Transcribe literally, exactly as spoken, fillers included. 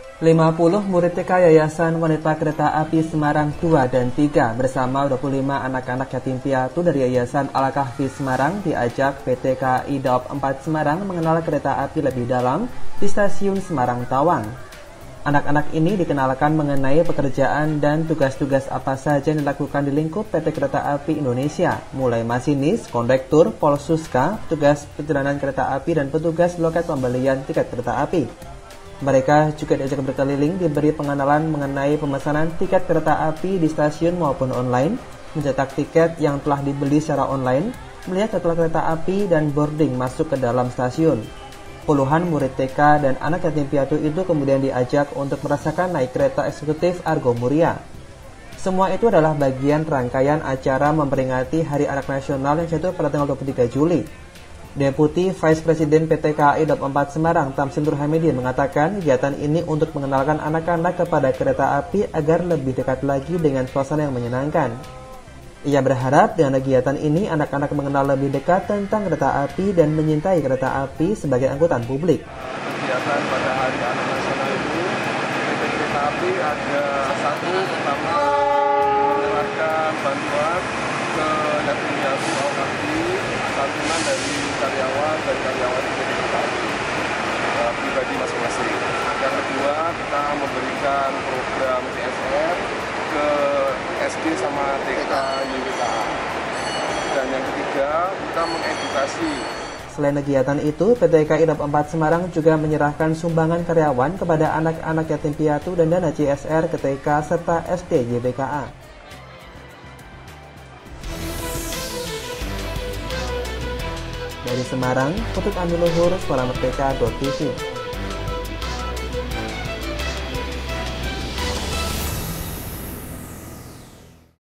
lima puluh murid T K Yayasan Wanita Kereta Api Semarang dua dan tiga bersama dua puluh lima anak-anak yatim piatu dari Yayasan Al-Kahfi Semarang diajak P T K I Daop empat Semarang mengenal kereta api lebih dalam di Stasiun Semarang Tawang. Anak-anak ini dikenalkan mengenai pekerjaan dan tugas-tugas apa saja yang dilakukan di lingkup P T Kereta Api Indonesia, mulai masinis, kondektur, polsuska, petugas perjalanan kereta api, dan petugas loket pembelian tiket kereta api. Mereka juga diajak berkeliling, diberi pengenalan mengenai pemesanan tiket kereta api di stasiun maupun online, mencetak tiket yang telah dibeli secara online, melihat jadwal kereta api, dan boarding masuk ke dalam stasiun. Puluhan murid T K dan anak yatim piatu itu kemudian diajak untuk merasakan naik kereta eksekutif Argo Muria. Semua itu adalah bagian rangkaian acara memperingati Hari Anak Nasional yang jatuh pada tanggal dua puluh tiga Juli. Deputi Vice Presiden P T K I Daop empat Semarang, Tamsin Nurhamidin, mengatakan kegiatan ini untuk mengenalkan anak-anak kepada kereta api agar lebih dekat lagi dengan suasana yang menyenangkan. Ia berharap dengan kegiatan ini anak-anak mengenal lebih dekat tentang kereta api dan menyintai kereta api sebagai angkutan publik. Kegiatan pada Hari Anak Nasional itu, P T Kereta Api ada satu pertama menyerahkan bantuan ke yatim piatu Al-Kahfi, santunan dari karyawan dan karyawan P T Kereta Api uh, pribadi masing-masing. Yang kedua, kita memberikan program C S R ke S D sama T K Y W K A. Dan yang ketiga, kita mengedukasi. Selain kegiatan itu, P T K I Daop empat Semarang juga menyerahkan sumbangan karyawan kepada anak-anak yatim piatu dan dana C S R ke T K serta S D Y W K A. Dari Semarang, Putut Andi Luhur, Suara Merdeka dot T V.